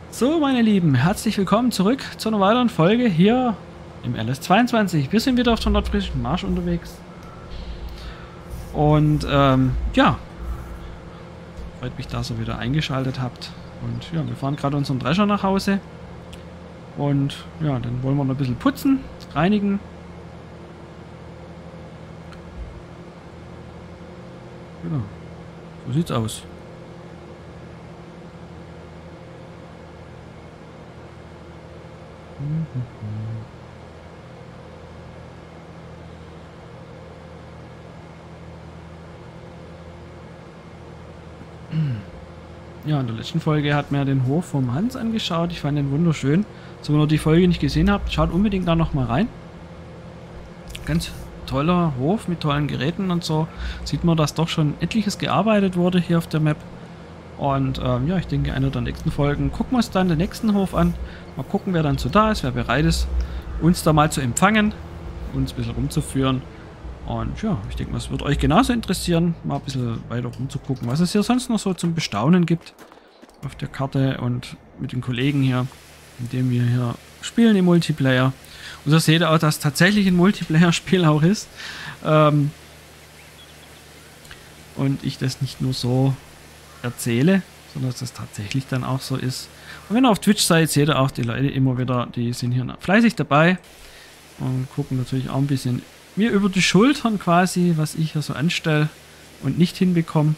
So, meine Lieben, herzlich willkommen zurück zu einer weiteren Folge hier im LS22. Wir sind wieder auf der nordfriesischen Marsch unterwegs. Und ja, freut mich, dass ihr wieder eingeschaltet habt. Und ja, wir fahren gerade unseren Drescher nach Hause. Und ja, dann wollen wir noch ein bisschen putzen, reinigen. Genau, so sieht's aus. Ja, in der letzten Folge hat mir den Hof vom Hans angeschaut. Ich fand den wunderschön. So, wenn ihr die Folge nicht gesehen habt, schaut unbedingt da noch mal rein. Ganz toller Hof mit tollen Geräten und so. Sieht man, dass doch schon etliches gearbeitet wurde hier auf der Map. Und ja, ich denke, in einer der nächsten Folgen gucken wir uns dann den nächsten Hof an. Mal gucken, wer dann so da ist, wer bereit ist, uns da mal zu empfangen, uns ein bisschen rumzuführen. Und ja, ich denke, es wird euch genauso interessieren, mal ein bisschen weiter rumzugucken, was es hier sonst noch so zum Bestaunen gibt auf der Karte und mit den Kollegen hier, indem wir hier spielen im Multiplayer. Und so seht ihr auch, dass es tatsächlich ein Multiplayer-Spiel auch ist. Und ich das nicht nur so erzähle, sondern dass das tatsächlich dann auch so ist. Und wenn ihr auf Twitch seid, seht ihr auch die Leute immer wieder, die sind hier fleißig dabei und gucken natürlich auch ein bisschen mir über die Schultern quasi, was ich hier so anstelle und nicht hinbekomme.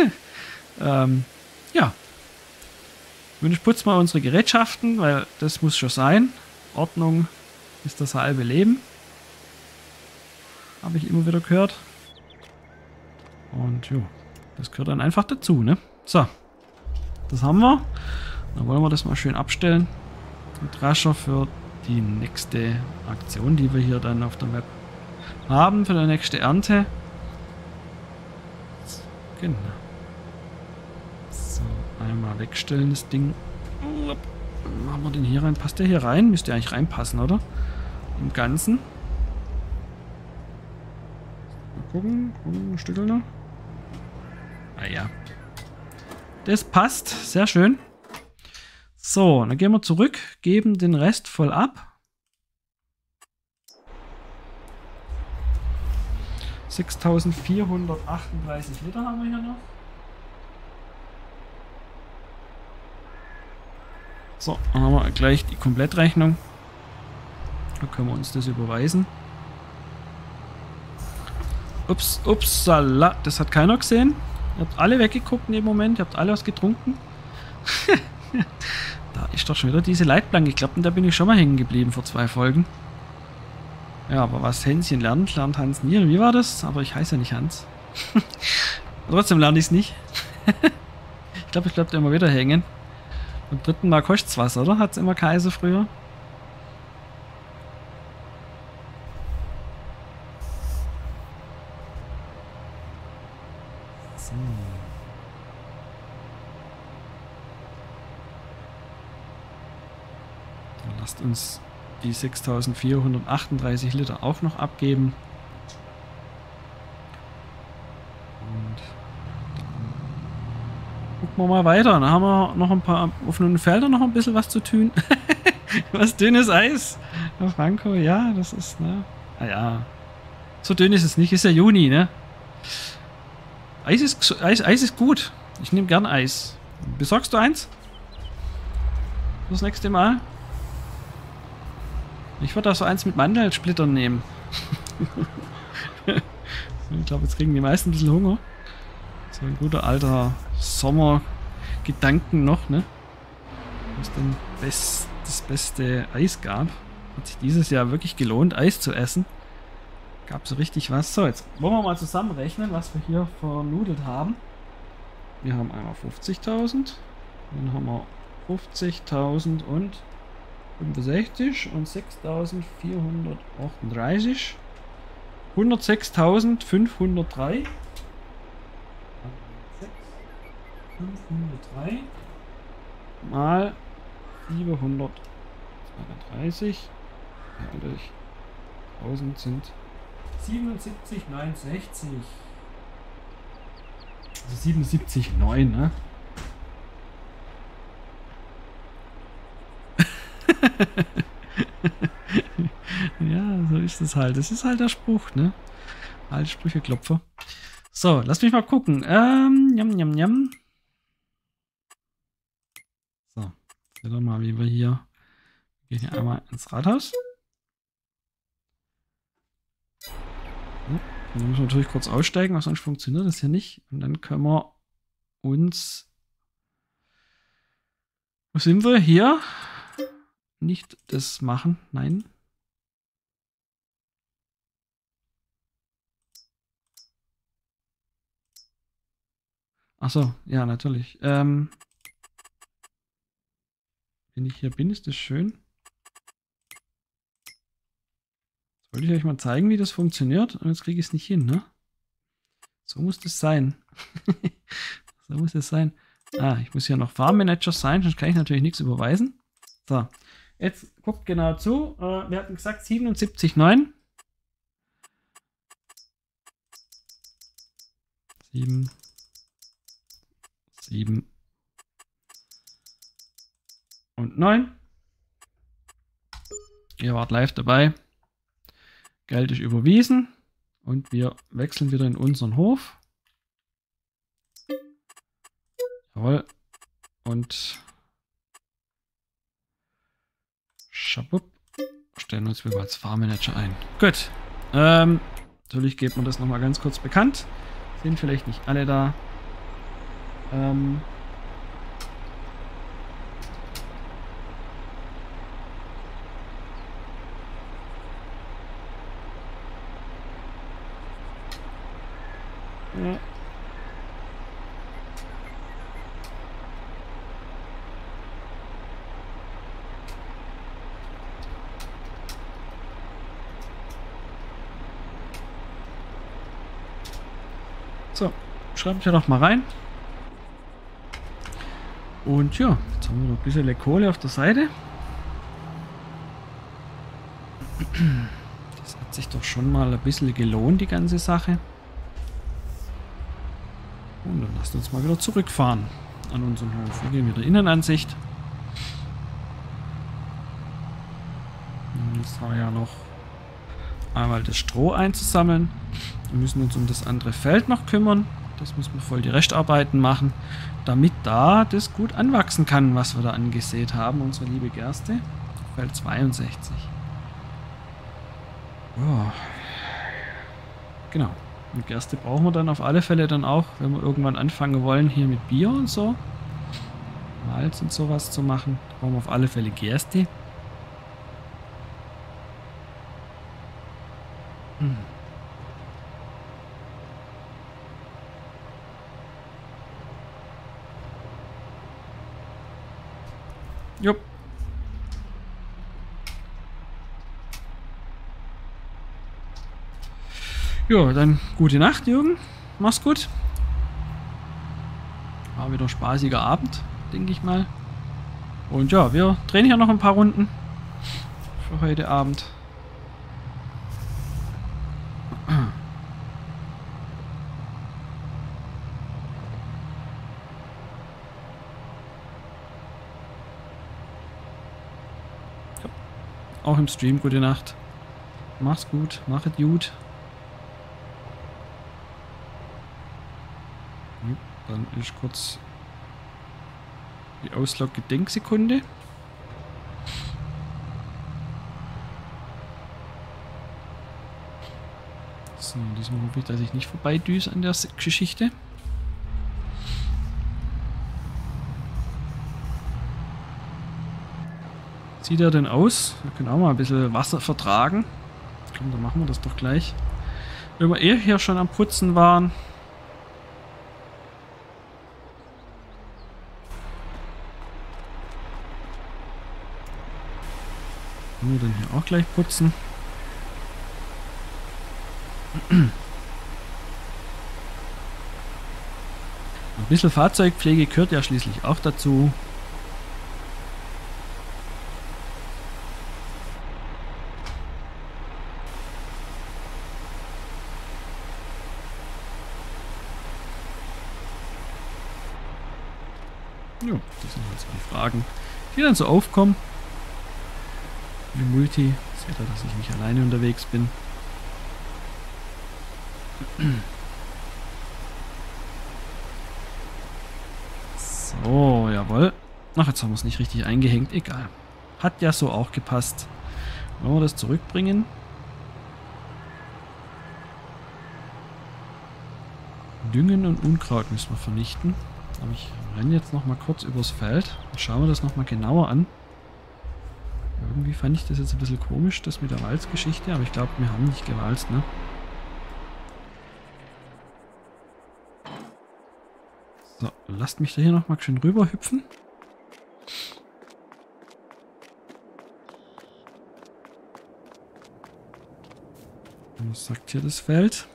Ja. Und ich putze mal unsere Gerätschaften, weil das muss schon sein. Ordnung ist das halbe Leben. Habe ich immer wieder gehört. Und ja, das gehört dann einfach dazu, ne? So, das haben wir. Dann wollen wir das mal schön abstellen. Den Drescher für die nächste Aktion, die wir hier dann auf der Map haben, für die nächste Ernte. Genau. So, einmal wegstellen das Ding. Machen wir den hier rein. Passt der hier rein? Müsste eigentlich reinpassen, oder? Im Ganzen. Mal gucken. Ein Stück noch. Ah ja. Das passt. Sehr schön. So, dann gehen wir zurück, geben den Rest voll ab. 6438 Liter haben wir hier noch. So, dann haben wir gleich die Komplettrechnung. Da können wir uns das überweisen. Ups, upsala, das hat keiner gesehen. Ihr habt alle weggeguckt in dem Moment, ihr habt alle was getrunken. Da ist doch schon wieder diese Leitplanke. Ich glaube, da bin ich schon mal hängen geblieben vor 2 Folgen. Ja, aber was Hänschen lernt, lernt Hans nie. Wie war das? Aber ich heiße ja nicht Hans. Trotzdem lerne ich es nicht. Ich glaube, ich bleibe immer wieder hängen. Beim 3. Mal kostet es was, oder? Hat es immer geheißen früher? So. Dann lasst uns die 6438 Liter auch noch abgeben. Und dann gucken wir mal weiter. Dann haben wir noch ein paar offene Felder, noch ein bisschen was zu tun. Was dünnes Eis. Herr Franco, ja, das ist, ne? Naja. So dünn ist es nicht, ist ja Juni, ne? Eis ist gut. Ich nehme gern Eis. Besorgst du eins? Das nächste Mal? Ich würde auch so eins mit Mandelsplittern nehmen. Ich glaube, jetzt kriegen die meisten ein bisschen Hunger. So ein guter alter Sommergedanken noch, ne? Was denn das beste Eis gab. Hat sich dieses Jahr wirklich gelohnt, Eis zu essen. Gab so richtig was. So, jetzt wollen wir mal zusammenrechnen, was wir hier vernudelt haben. Wir haben einmal 50.000. Dann haben wir 50.000 und 65 und 6.438. 106.503. 503 mal 732 durch 1000 sind 77,69. Also 77,9, ne? Ja, so ist es halt. Das ist halt der Spruch, ne? Alte Sprücheklopfer. So, lass mich mal gucken. Jam. So, sehen wir mal, wie wir hier. Wir gehen hier einmal ins Rathaus. So, dann müssen wir natürlich kurz aussteigen, weil sonst funktioniert das hier nicht. Und dann können wir uns. Wo sind wir? Hier? Nicht das machen. Nein. Achso, ja, natürlich. Wenn ich hier bin, ist das schön. Jetzt wollte ich euch mal zeigen, wie das funktioniert. Und jetzt kriege ich es nicht hin, ne? So muss das sein. So muss es sein. Ah, ich muss hier noch Farmmanager sein, sonst kann ich natürlich nichts überweisen. So, jetzt guckt genau zu. Wir hatten gesagt 77,9. 7 und 9. Ihr wart live dabei. Geld ist überwiesen. Und wir wechseln wieder in unseren Hof. Jawohl. Und schabupp. Stellen uns wieder als Farmmanager ein. Gut. Natürlich gibt man das nochmal ganz kurz bekannt. Sind vielleicht nicht alle da. Ja. So, schreibt ja doch mal rein. Und ja, jetzt haben wir noch ein bisschen Kohle auf der Seite. Das hat sich doch schon mal ein bisschen gelohnt, die ganze Sache. Und dann lasst uns mal wieder zurückfahren an unseren Hof. Wir gehen wieder Innenansicht. Jetzt haben wir ja noch einmal das Stroh einzusammeln. Wir müssen uns um das andere Feld noch kümmern. Das müssen wir voll die Restarbeiten machen, damit da das gut anwachsen kann, was wir da angesät haben. Unsere liebe Gerste. Feld 62. Oh. Genau. Und Gerste brauchen wir dann auf alle Fälle dann auch, wenn wir irgendwann anfangen wollen, hier mit Bier und so. Malz und sowas zu machen. Da brauchen wir auf alle Fälle Gerste. Jupp. Ja, dann gute Nacht, Jürgen. Mach's gut. War wieder ein spaßiger Abend, denke ich mal. Und ja, wir drehen hier noch ein paar Runden für heute Abend. Auch im Stream gute Nacht. Mach's gut, machet gut. Dann ist kurz die Auslog-Gedenksekunde. So, diesmal hoffe ich, dass ich nicht vorbeidüse an der Geschichte. Sieht er denn aus? Wir können auch mal ein bisschen Wasser vertragen. Komm, dann machen wir das doch gleich. Wenn wir hier schon am Putzen waren. Wir dann hier auch gleich putzen. Ein bisschen Fahrzeugpflege gehört ja schließlich auch dazu. Ja, das sind halt so die Fragen, die dann so aufkommen. Im Multi. Seht ihr, dass ich nicht alleine unterwegs bin. So, jawohl. Ach, jetzt haben wir es nicht richtig eingehängt. Egal. Hat ja so auch gepasst. Wollen wir das zurückbringen? Düngen und Unkraut müssen wir vernichten. Aber ich renne jetzt noch mal kurz übers Feld. Dann schauen wir das noch mal genauer an. Irgendwie fand ich das jetzt ein bisschen komisch, das mit der Walzgeschichte. Aber ich glaube, wir haben nicht gewalzt, ne? So, lasst mich da hier noch mal schön rüber hüpfen. Was sagt hier das Feld?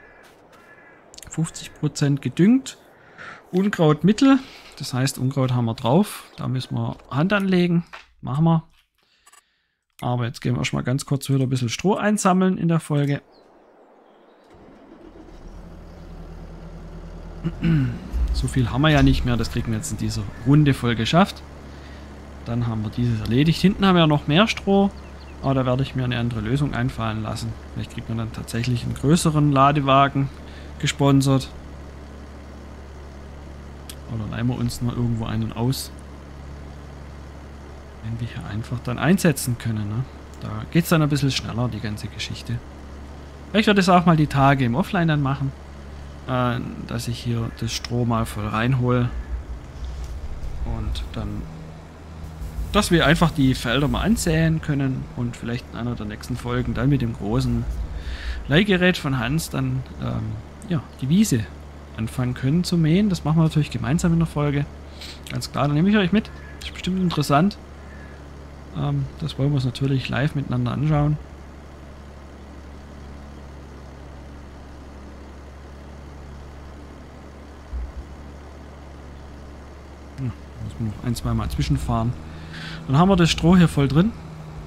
50% gedüngt. Unkraut mittel. Das heißt, Unkraut haben wir drauf. Da müssen wir Hand anlegen. Machen wir. Aber jetzt gehen wir erstmal ganz kurz wieder ein bisschen Stroh einsammeln in der Folge. So viel haben wir ja nicht mehr. Das kriegen wir jetzt in dieser Runde voll geschafft. Dann haben wir dieses erledigt. Hinten haben wir ja noch mehr Stroh. Aber da werde ich mir eine andere Lösung einfallen lassen. Vielleicht kriegt man dann tatsächlich einen größeren Ladewagen gesponsert. Oder leihen wir uns noch irgendwo einen aus. Den wir hier einfach dann einsetzen können. Ne? Da geht es dann ein bisschen schneller, die ganze Geschichte. Vielleicht werde ich es auch mal die Tage im Offline dann machen. Dass ich hier das Stroh mal voll reinhole. Und dann, dass wir einfach die Felder mal ansäen können. Und vielleicht in einer der nächsten Folgen dann mit dem großen Leihgerät von Hans dann ja, die Wiese anfangen können zu mähen. Das machen wir natürlich gemeinsam in der Folge. Ganz klar, dann nehme ich euch mit. Das ist bestimmt interessant. Das wollen wir uns natürlich live miteinander anschauen. Ja, muss man noch ein-, zweimal zwischenfahren. Dann haben wir das Stroh hier voll drin.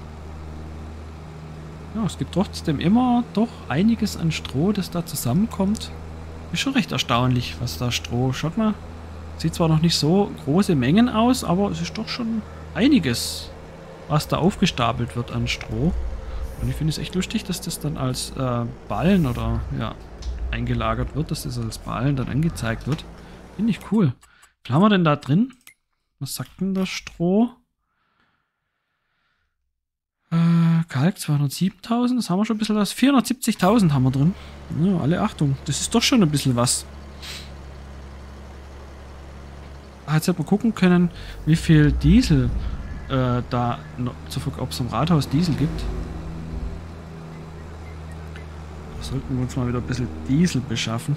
Ja, es gibt trotzdem immer doch einiges an Stroh, das da zusammenkommt. Ist schon recht erstaunlich, was da Stroh... Schaut mal, sieht zwar noch nicht so große Mengen aus, aber es ist doch schon einiges, was da aufgestapelt wird an Stroh. Und ich finde es echt lustig, dass das dann als Ballen oder ja, eingelagert wird, dass das als Ballen dann angezeigt wird. Finde ich cool. Was haben wir denn da drin? Was sagt denn das Stroh? Kalk 207.000, das haben wir schon ein bisschen was. 470.000 haben wir drin. Ja, alle Achtung, das ist doch schon ein bisschen was. Jetzt hätten wir gucken können, wie viel Diesel da noch ob es im Rathaus Diesel gibt. Da sollten wir uns mal wieder ein bisschen Diesel beschaffen.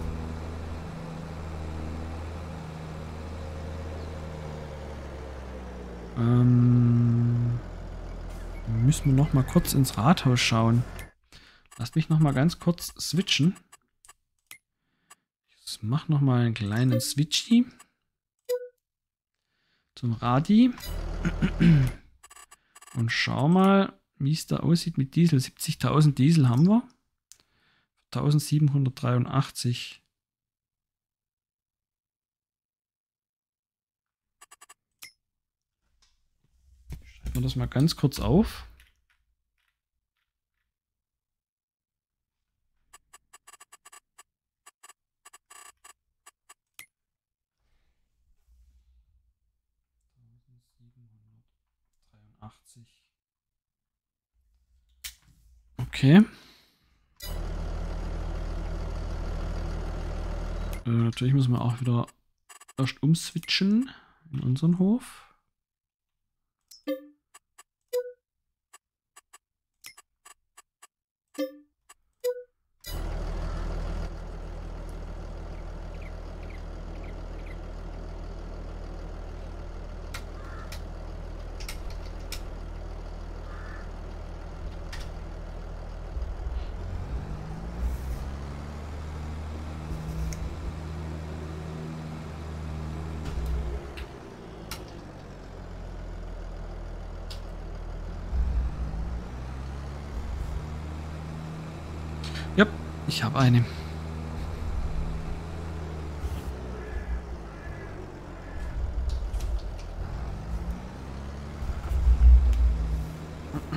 Müssen wir noch mal kurz ins Rathaus schauen. Lasst mich noch mal ganz kurz switchen. Ich mache noch mal einen kleinen Switchy zum Radi und schau mal, wie es da aussieht mit Diesel. 70.000 Diesel haben wir. 1783. Schreiben wir das mal ganz kurz auf. Okay. Natürlich müssen wir auch wieder erst umswitchen in unseren Hof. Ja, ich habe eine.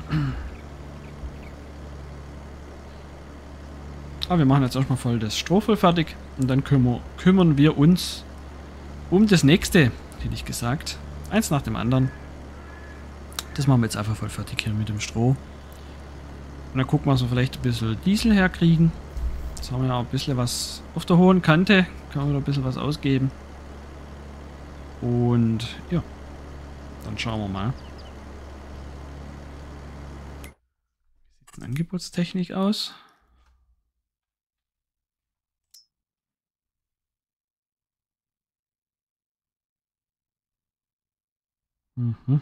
Aber wir machen jetzt erstmal voll das Stroh voll fertig und dann kümmern wir uns um das nächste, hätte ich gesagt. Eins nach dem anderen. Das machen wir jetzt einfach voll fertig hier mit dem Stroh. Und dann gucken wir, dass wir vielleicht ein bisschen Diesel herkriegen. Jetzt haben wir ja ein bisschen was auf der hohen Kante. Können wir wieder ein bisschen was ausgeben. Und ja, dann schauen wir mal. Wie sieht die Angebotstechnik aus? Mhm.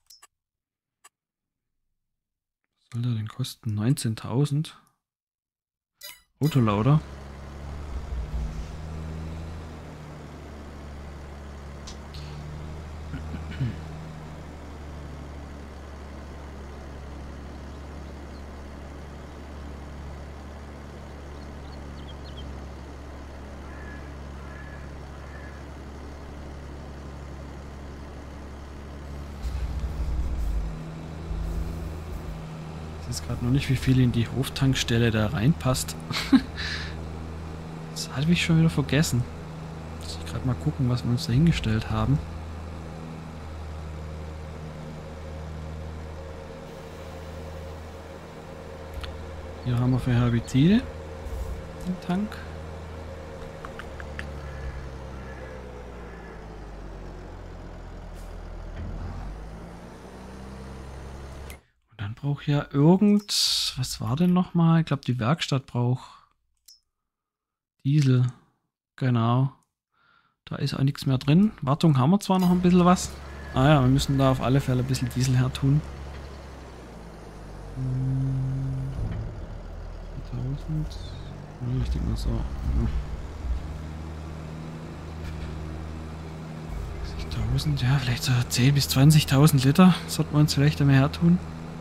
Was soll der denn kosten? 19.000. Autolauder. Ich weiß gerade noch nicht, wie viel in die Hoftankstelle da reinpasst. Das habe ich schon wieder vergessen. Muss ich gerade mal gucken, was wir uns da hingestellt haben. Hier haben wir für Herbizide den Tank. Und dann braucht ja was war denn nochmal? Ich glaube, die Werkstatt braucht Diesel. Genau. Da ist auch nichts mehr drin. Wartung haben wir zwar noch ein bisschen was. Ah ja, wir müssen da auf alle Fälle ein bisschen Diesel her tun. 1000. Ja, ich denke mal so. 60.000, ja, vielleicht so 10.000 bis 20.000 Liter sollten wir uns vielleicht einmal her tun.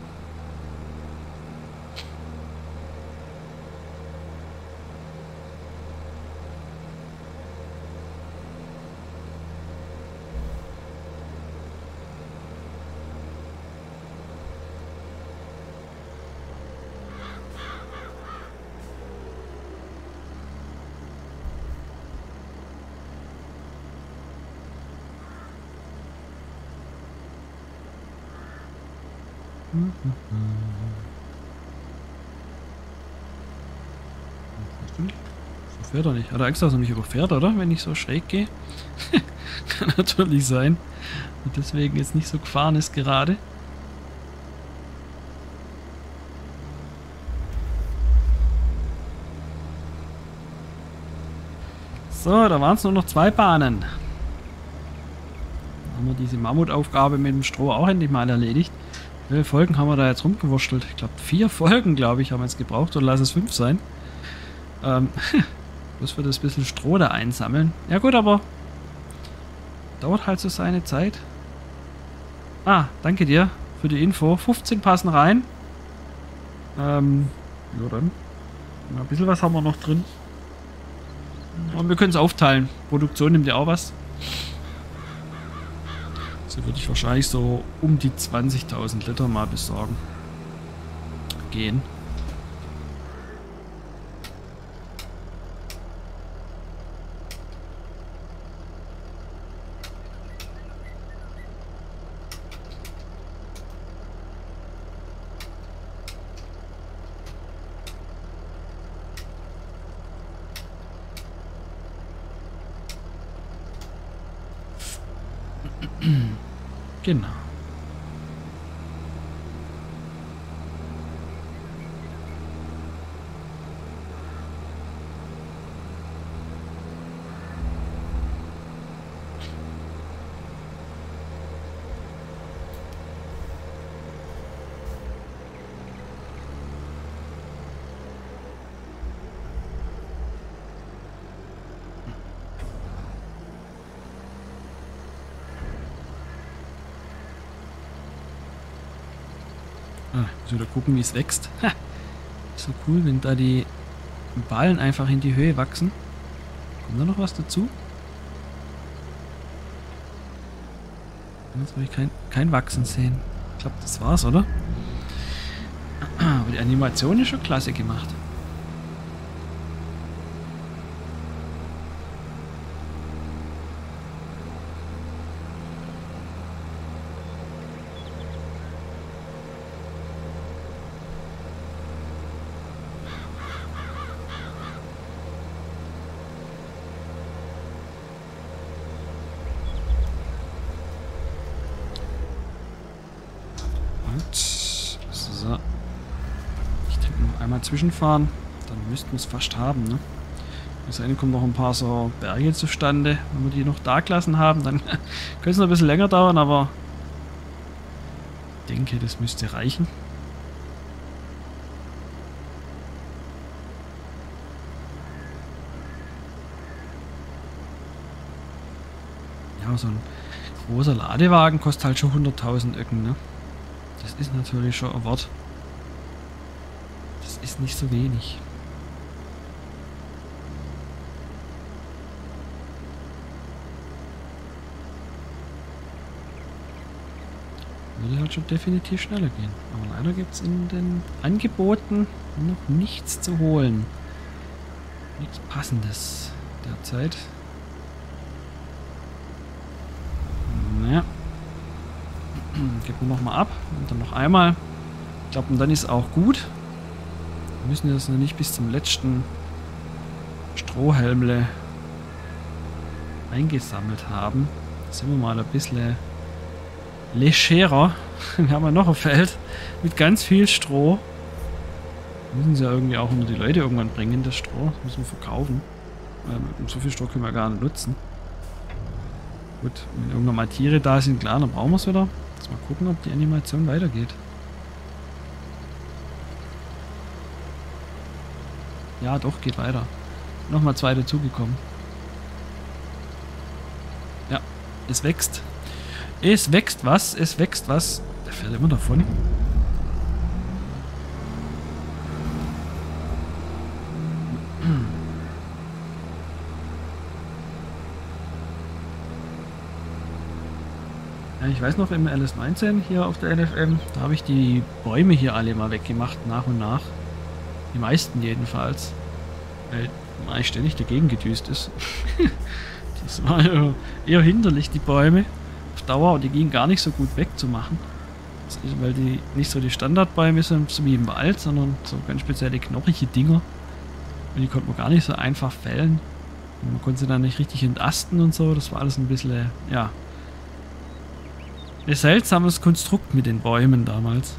So fährt er nicht. Hat er Angst, dass er mich überfährt, oder? Wenn ich so schräg gehe? Kann natürlich sein. Und deswegen jetzt nicht so gefahren ist gerade. So, da waren es nur noch 2 Bahnen. Dann haben wir diese Mammutaufgabe mit dem Stroh auch endlich mal erledigt. Wie viele Folgen haben wir da jetzt rumgewurschtelt? Ich glaube 4 Folgen, glaube ich, haben wir jetzt gebraucht. Oder lass es 5 sein. Bloß für das bisschen Stroh da einsammeln. Ja gut, aber dauert halt so seine Zeit. Ah, danke dir für die Info. 15 passen rein. Ja dann. Ja, ein bisschen was haben wir noch drin. Und wir können es aufteilen. Produktion nimmt ja auch was. So würde ich wahrscheinlich so um die 20.000 Liter mal besorgen. Gehen. Genau. Ah, muss wieder gucken, wie es wächst. Ha, so cool, wenn da die Ballen einfach in die Höhe wachsen. Kommt da noch was dazu? Jetzt habe ich kein Wachsen sehen. Ich glaube, das war's, oder? Aber die Animation ist schon klasse gemacht. So. Ich denke noch einmal zwischenfahren, dann müssten wir es fast haben, ne? Bis dahin kommen noch ein paar so Berge zustande. Wenn wir die noch da gelassen haben, dann könnte es noch ein bisschen länger dauern, aber ich denke, das müsste reichen. Ja, so ein großer Ladewagen kostet halt schon 100.000 Öcken, ne? Das ist natürlich schon ein Wort. Das ist nicht so wenig. Würde halt schon definitiv schneller gehen. Aber leider gibt es in den Angeboten noch nichts zu holen. Nichts Passendes derzeit. Naja. Geben wir nochmal ab und dann noch einmal. Ich glaube, und dann ist auch gut. Wir müssen das noch nicht bis zum letzten Strohhelmle eingesammelt haben. Da sind wir mal ein bisschen legerer. Wir haben ja noch ein Feld mit ganz viel Stroh. Müssen sie ja irgendwie auch unter die Leute irgendwann bringen, das Stroh. Das müssen wir verkaufen. So viel Stroh können wir gar nicht nutzen. Gut, wenn irgendwann mal Tiere da sind, klar, dann brauchen wir es wieder. Jetzt mal gucken, ob die Animation weitergeht. Ja, doch, geht weiter. Nochmal 2 dazugekommen. Ja, es wächst. Es wächst was, es wächst was. Der fährt immer davon. Ja, ich weiß noch, im LS19 hier auf der LFM, da habe ich die Bäume hier alle mal weggemacht, nach und nach. Die meisten jedenfalls. Weil man eigentlich ständig dagegen gedüst ist. Das war eher hinderlich, die Bäume. Auf Dauer, und die gingen gar nicht so gut wegzumachen. Das ist, weil die nicht so die Standardbäume sind, so wie im Wald, sondern so ganz spezielle knorrige Dinger. Und die konnte man gar nicht so einfach fällen. Und man konnte sie dann nicht richtig entasten und so. Das war alles ein bisschen, ja, ein seltsames Konstrukt mit den Bäumen damals.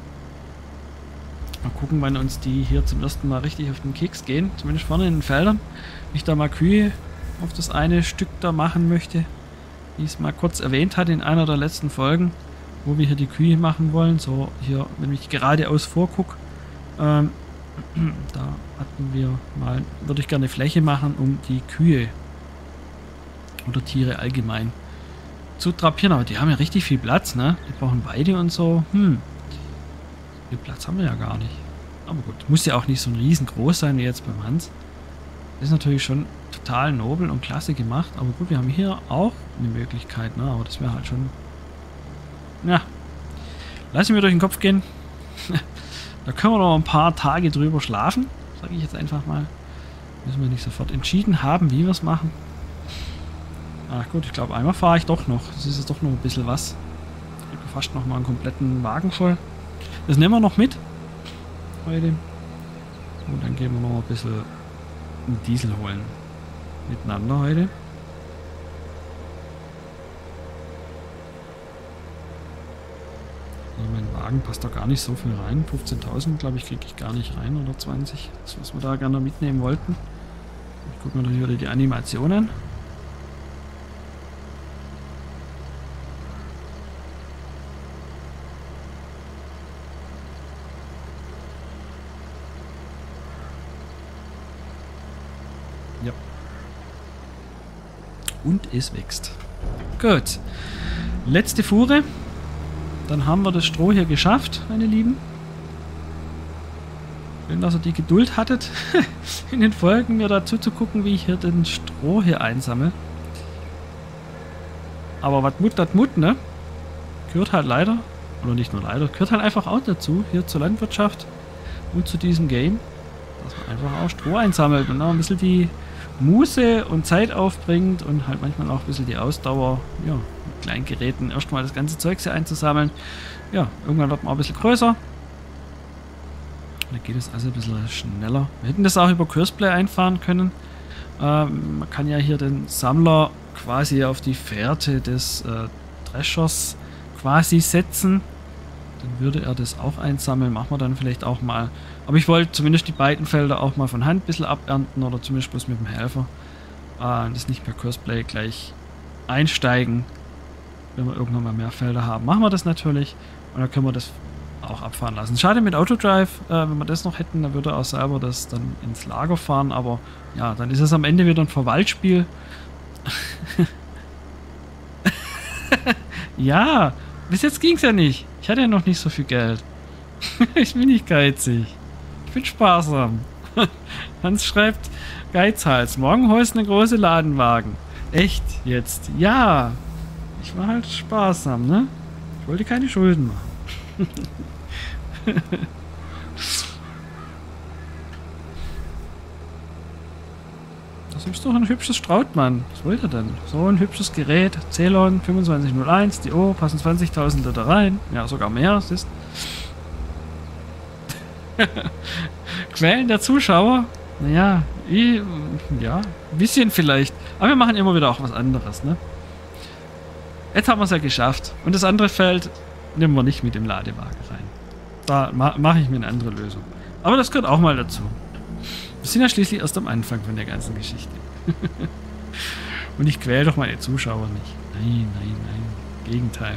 Mal gucken, wann uns die hier zum ersten Mal richtig auf den Keks gehen. Zumindest vorne in den Feldern. Wenn ich da mal Kühe auf das eine Stück da machen möchte, wie ich es mal kurz erwähnt hatte in einer der letzten Folgen, wo wir hier die Kühe machen wollen. So hier, wenn ich geradeaus vorgucke, da hatten wir mal, würde ich gerne Fläche machen, um die Kühe oder Tiere allgemein zu drapieren. Aber die haben ja richtig viel Platz, ne? Die brauchen Weide und so. Viel Platz haben wir ja gar nicht. Aber gut, muss ja auch nicht so ein riesengroß sein wie jetzt beim Hans. Das ist natürlich schon total nobel und klasse gemacht. Aber gut, wir haben hier auch eine Möglichkeit, ne? Aber das wäre halt schon... Ja. Lassen wir durch den Kopf gehen. Da können wir noch ein paar Tage drüber schlafen. Sage ich jetzt einfach mal. Müssen wir nicht sofort entschieden haben, wie wir es machen. Ach gut, ich glaube, einmal fahre ich doch noch. Das ist jetzt doch noch ein bisschen was. Ich kriege fast noch mal einen kompletten Wagen voll. Das nehmen wir noch mit. Heute. Und dann gehen wir noch ein bisschen einen Diesel holen. Miteinander heute. Also mein Wagen passt da gar nicht so viel rein. 15.000, glaube ich, kriege ich gar nicht rein. Oder 20. Das, was wir da gerne mitnehmen wollten. Ich gucke mir natürlich wieder die Animationen. Ja. Und es wächst. Gut. Letzte Fuhre. Dann haben wir das Stroh hier geschafft, meine Lieben. Schön, dass ihr die Geduld hattet, in den Folgen mir dazu zu gucken, wie ich hier den Stroh hier einsammle. Aber was Mut, das Mut, ne? Gehört halt leider, oder nicht nur leider, gehört halt einfach auch dazu, hier zur Landwirtschaft. gut zu diesem Game, dass man einfach auch Stroh einsammelt und auch ein bisschen die Muße und Zeit aufbringt und halt manchmal auch ein bisschen die Ausdauer, ja, mit kleinen Geräten erstmal das ganze Zeugs hier einzusammeln. Ja, irgendwann wird man auch ein bisschen größer. Da geht es also ein bisschen schneller. Wir hätten das auch über Curseplay einfahren können. Man kann ja hier den Sammler quasi auf die Fährte des Threshers quasi setzen. Dann würde er das auch einsammeln. Machen wir dann vielleicht auch mal. Aber ich wollte zumindest die beiden Felder auch mal von Hand ein bisschen abernten oder zumindest bloß mit dem Helfer. Das nicht per Curseplay gleich einsteigen. Wenn wir irgendwann mal mehr Felder haben, machen wir das natürlich. Und dann können wir das auch abfahren lassen. Schade mit Autodrive, wenn wir das noch hätten, dann würde er auch selber das dann ins Lager fahren, aber ja, dann ist es am Ende wieder ein Verwaltspiel. Ja, bis jetzt ging es ja nicht. Ich hatte ja noch nicht so viel Geld. Ich bin nicht geizig. Ich bin sparsam. Hans schreibt, Geizhals, morgen holst du eine große Ladenwagen. Echt jetzt? Ja. Ich war halt sparsam, ne? Ich wollte keine Schulden machen. Das ist doch ein hübsches Strautmann. Was wollt ihr denn? So ein hübsches Gerät. Celon 2501, die O, passen 20.000 da rein. Ja, sogar mehr. Siehst. Quellen der Zuschauer? Naja, ja, ein bisschen vielleicht. Aber wir machen immer wieder auch was anderes, ne? Jetzt haben wir es ja geschafft. Und das andere Feld nehmen wir nicht mit dem Ladewagen rein. Da mache ich mir eine andere Lösung. Aber das gehört auch mal dazu. Wir sind ja schließlich erst am Anfang von der ganzen Geschichte. Und ich quäle doch meine Zuschauer nicht. Nein, nein, nein. Gegenteil.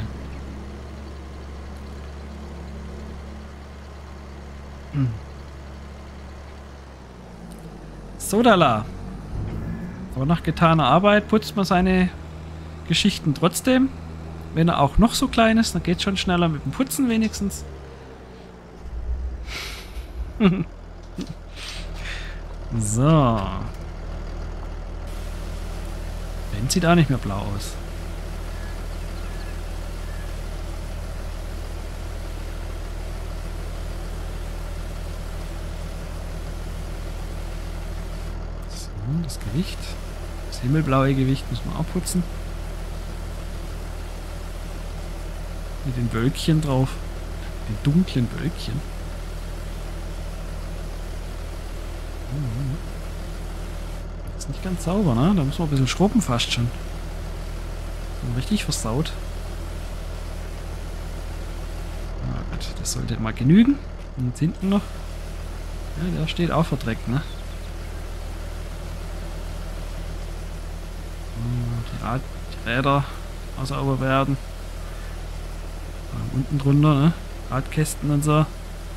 Sodala. Aber nach getaner Arbeit putzt man seine Geschichten trotzdem. Wenn er auch noch so klein ist, dann geht es schon schneller mit dem Putzen wenigstens. So. Ben sieht auch nicht mehr blau aus. So, das Gewicht. Das himmelblaue Gewicht muss man auch putzen. Mit den Wölkchen drauf. Den dunklen Wölkchen. Das ist nicht ganz sauber, ne? Da muss man ein bisschen schrubben fast schon. Richtig versaut. Ah Gott, das sollte mal genügen. Und hinten noch. Ja, der steht auch verdreckt, ne? Die Räder sauber werden. Unten drunter, ne? Radkästen und so. Auf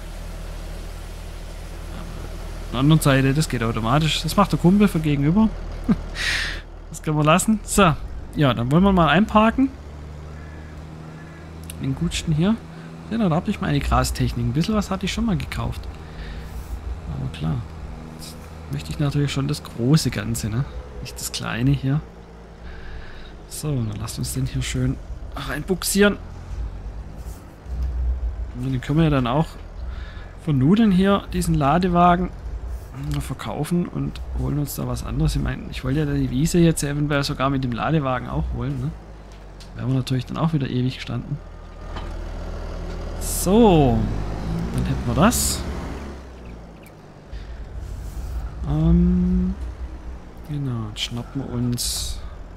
der anderen Seite, das geht automatisch. Das macht der Kumpel für gegenüber. Das können wir lassen. So, ja, dann wollen wir mal einparken. Den Gutschen hier. Ja, da habe ich meine Grastechnik. Ein bisschen was hatte ich schon mal gekauft. Aber klar. Jetzt möchte ich natürlich schon das große Ganze, ne? Nicht das kleine hier. So, dann lasst uns den hier schön reinbuxieren. Und den können wir ja dann auch vernudeln hier, diesen Ladewagen, verkaufen und holen uns da was anderes. Ich meine, ich wollte ja die Wiese jetzt eventuell sogar mit dem Ladewagen auch holen, ne? Wären wir natürlich dann auch wieder ewig gestanden. So, dann hätten wir das. Genau, jetzt schnappen wir uns.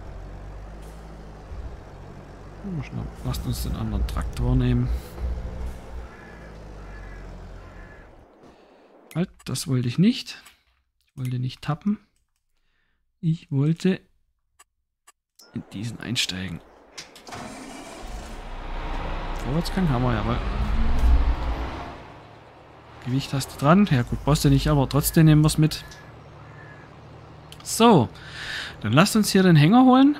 Lasst uns den anderen Traktor nehmen. Halt, das wollte ich nicht. Ich wollte nicht tappen. Ich wollte in diesen einsteigen. Vorwärtsgang haben wir ja mal. Gewicht hast du dran. Ja gut, brauchst du nicht, aber trotzdem nehmen wir es mit. So, dann lasst uns hier den Hänger holen.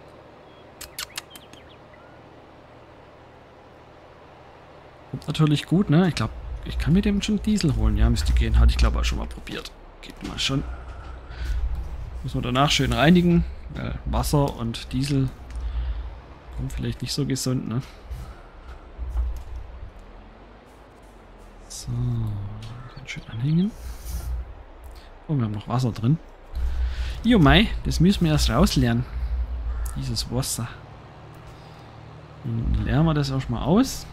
Kommt natürlich gut, ne? Ich glaube, ich kann mit dem schon Diesel holen. Ja, müsste gehen. Hatte ich glaube auch schon mal probiert. Geht mal schon. Muss man danach schön reinigen. Weil Wasser und Diesel kommt vielleicht nicht so gesund, ne? So, Schön anhängen. Oh, wir haben noch Wasser drin. Jo mei, das müssen wir erst rausleeren. Dieses Wasser. Dann leeren wir das erstmal aus.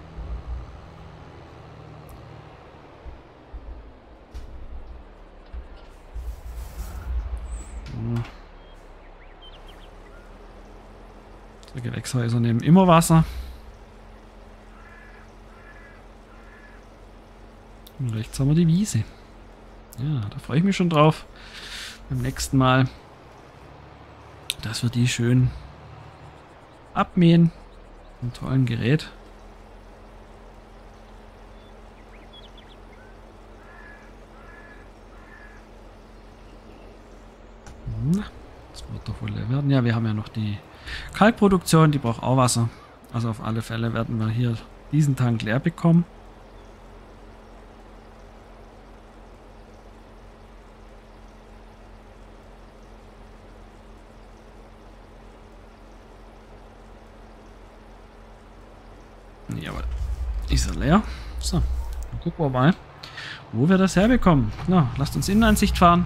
Die Gewächshäuser nehmen immer Wasser. Und rechts haben wir die Wiese. Ja, da freue ich mich schon drauf. Beim nächsten Mal, dass wir die schön abmähen. Mit einem tollen Gerät. Das wird doch wohl leer werden. Ja, wir haben ja noch die Kalkproduktion, die braucht auch Wasser. Also auf alle Fälle werden wir hier diesen Tank leer bekommen. Jawohl. Ist er leer. So, dann gucken wir mal, wo wir das herbekommen. Na, lasst uns Innenansicht fahren.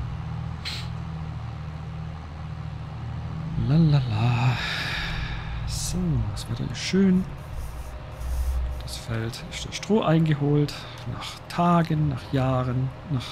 Lalala. So, das Wetter ist schön. Das Feld ist der Stroh eingeholt. Nach Tagen, nach Jahren, nach...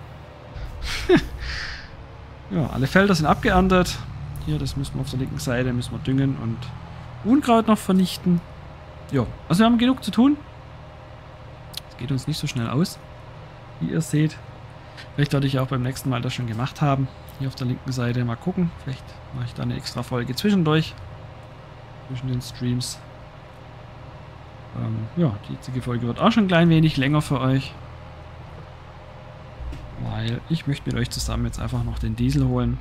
ja, alle Felder sind abgeerntet. Hier, das müssen wir auf der linken Seite, müssen wir düngen und Unkraut noch vernichten. Ja, also wir haben genug zu tun. Es geht uns nicht so schnell aus, wie ihr seht. Vielleicht werde ich auch beim nächsten Mal das schon gemacht haben. Hier auf der linken Seite mal gucken. Vielleicht mache ich da eine extra Folge zwischendurch. Zwischen den Streams. Ja, die jetzige Folge wird auch schon ein klein wenig länger für euch. Weil ich möchte mit euch zusammen jetzt einfach noch den Diesel holen.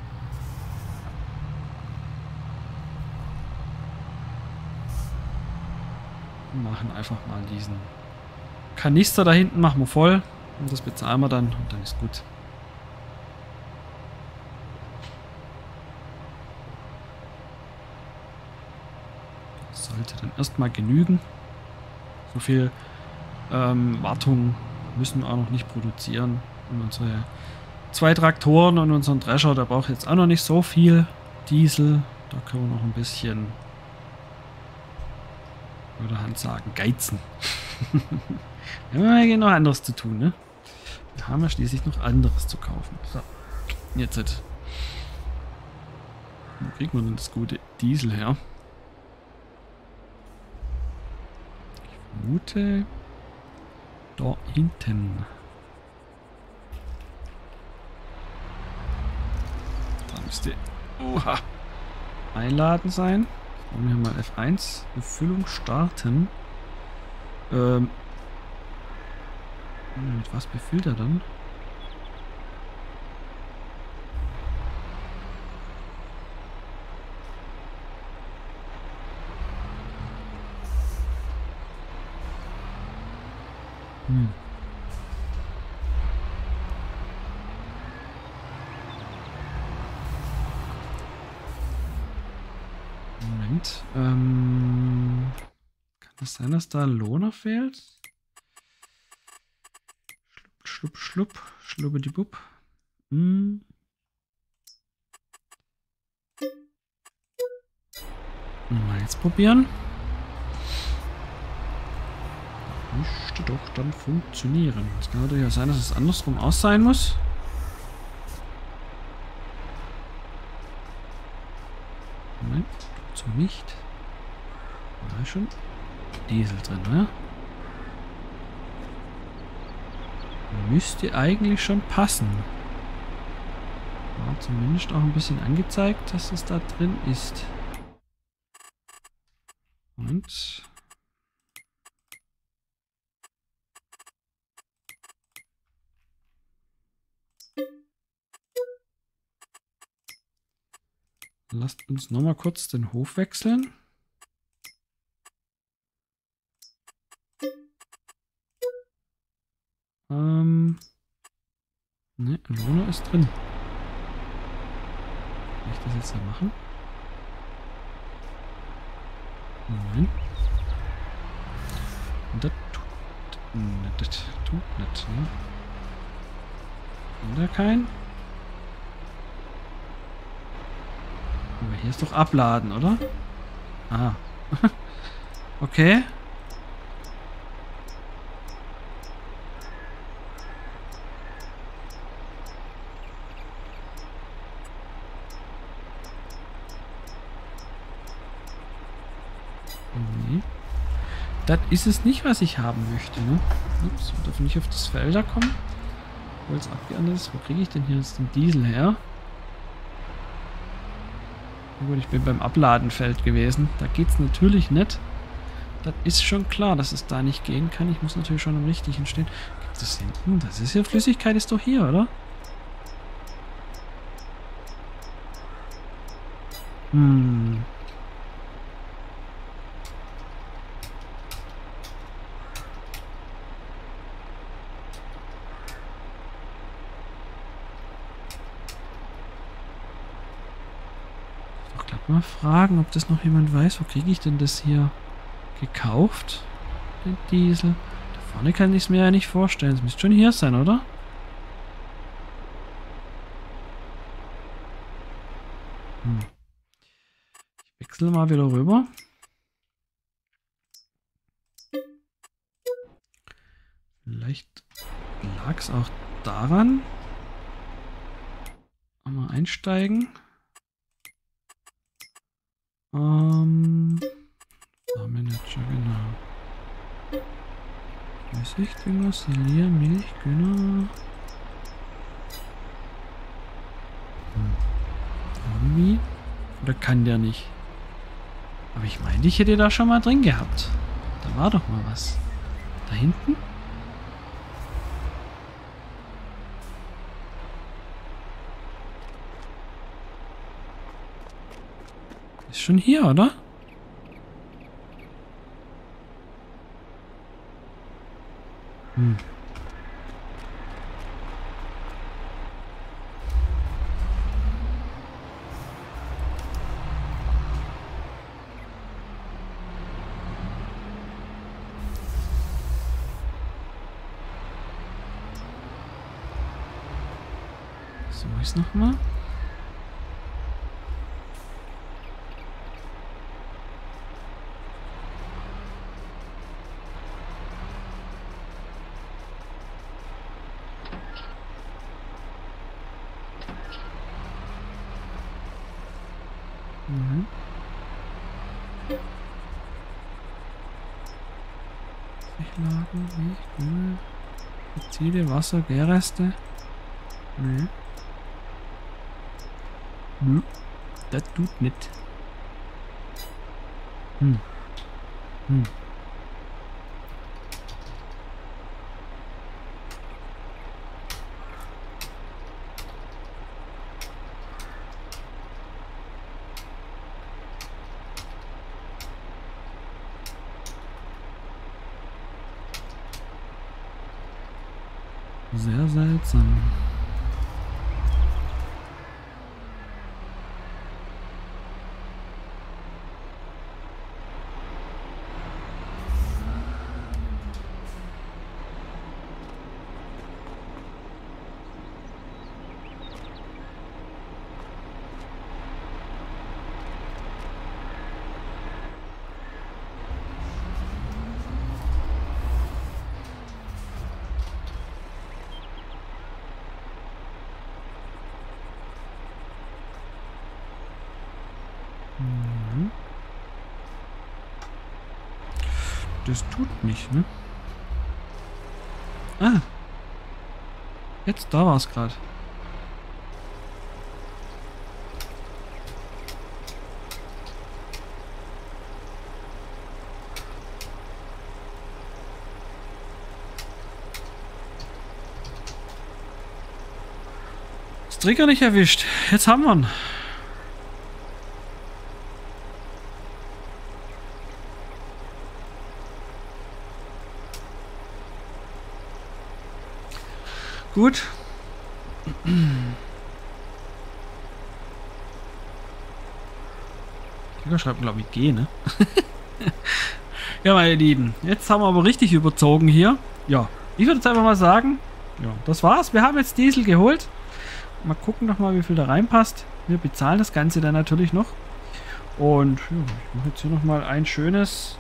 Machen einfach mal diesen Kanister da hinten, machen wir voll und das bezahlen wir dann und dann ist gut. Das sollte dann erstmal genügen. So viel Wartung müssen wir auch noch nicht produzieren. Und unsere 2 Traktoren und unseren Drescher, der braucht jetzt auch noch nicht so viel Diesel. Da können wir noch ein bisschen, würde Hand sagen, geizen. Wir haben ja noch anderes zu tun, ne? Wir haben ja schließlich noch anderes zu kaufen. So, jetzt. Wo kriegt man denn das gute Diesel her? Ich vermute da hinten. Da müsste einladen sein. Und wir mal F1, Befüllung starten. Mit was befüllt er dann? Moment. Kann es sein, dass da ein Lohner fehlt? Schlupp, schlupp, schlubbedibub. Mal jetzt probieren. Müsste doch dann funktionieren. Es kann natürlich auch sein, dass es andersrum aus sein muss. Moment, so nicht. Da ist schon Diesel drin, ne? Müsste eigentlich schon passen. War zumindest auch ein bisschen angezeigt, dass es da drin ist. Und lasst uns noch mal kurz den Hof wechseln. Ne, ein Lohner ist drin. Kann ich das jetzt da machen? Nein. Und das tut Das tut nicht, ne? Haben wir keinen? Aber hier ist doch Abladen, oder? Ah. Okay. Nee. Das ist es nicht, was ich haben möchte, ne? Ups, wir dürfen nicht auf das Felder kommen. Obwohl es abgeändert ist. Wo kriege ich denn hier jetzt den Diesel her? Na gut, ich bin beim Abladenfeld gewesen. Da geht es natürlich nicht. Das ist schon klar, dass es da nicht gehen kann. Ich muss natürlich schon am richtigen stehen. Gibt es hinten? Das ist ja Flüssigkeit, ist doch hier, oder? Hm. Ich glaube mal fragen, ob das noch jemand weiß. Wo kriege ich denn das hier gekauft? Den Diesel. Da vorne kann ich es mir ja nicht vorstellen. Es müsste schon hier sein, oder? Hm. Ich wechsle mal wieder rüber. Vielleicht lag es auch daran. Mal einsteigen. Manager, genau. Besichtigung, Silier, Milch, genau. Irgendwie. Oder kann der nicht? Aber ich meine, ich hätte da schon mal drin gehabt. Da war doch mal was. Da hinten? Ist schon hier, oder? Hm. So, ich noch mal. Mhm. Lagen, Milch, Gülle, Pestizide, Wasser, Gärreste. Nee. Hm. Das tut nicht. Hm. Hm. Sehr seltsam. Mhm. Das tut nicht, ne? Ah. Jetzt, da war es gerade. Das Trigger nicht erwischt. Jetzt haben wir ihn. Gut. Der schreibt, glaube ich, G, ne? Ja, meine Lieben. Jetzt haben wir aber richtig überzogen hier. ja, ich würde jetzt einfach mal sagen, ja, das war's. Wir haben jetzt Diesel geholt. Mal gucken nochmal, wie viel da reinpasst. Wir bezahlen das Ganze dann natürlich noch. Und ja, ich mache jetzt hier nochmal ein schönes...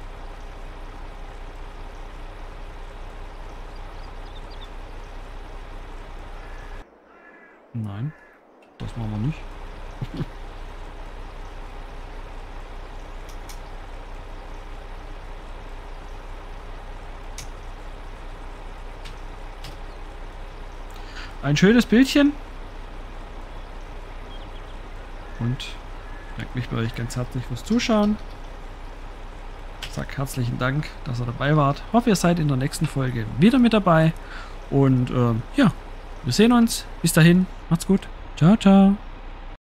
Nein, das machen wir nicht. Ein schönes Bildchen. Und ich bedanke mich bei euch ganz herzlich fürs Zuschauen. Sag herzlichen Dank, dass ihr dabei wart. Hoffe, ihr seid in der nächsten Folge wieder mit dabei. Und ja, wir sehen uns. Bis dahin. Macht's gut. Ciao, ciao.